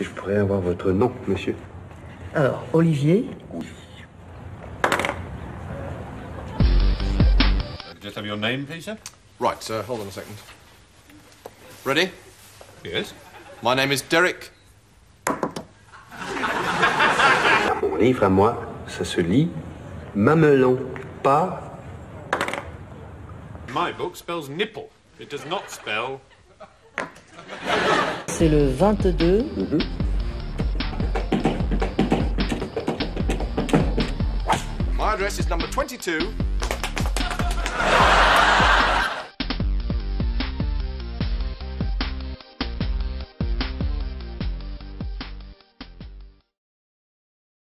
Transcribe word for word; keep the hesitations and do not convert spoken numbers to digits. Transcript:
que je pourrais avoir votre nom, monsieur? Alors, Olivier. Oui. Just have your name, please, sir? Right, uh, hold on a second. Ready? Yes. My name is Derek. Mon livre à moi, ça se lit Mamelon, pas... My book spells nipple. It does not spell... C'est le vingt-deux. Mm-hmm. My address is number twenty-two,